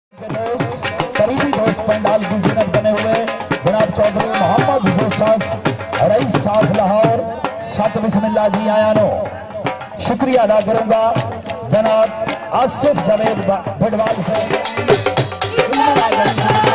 करीबी दोस्त पंडाल की जीनत बने हुए जनाब चौधरी मोहम्मद यूसुफ रईस साफ लाहौर सत बिस्मिल्लाह जी आया नो शुक्रिया अदा करूंगा जनाब आसिफ जावेद बिडवाल से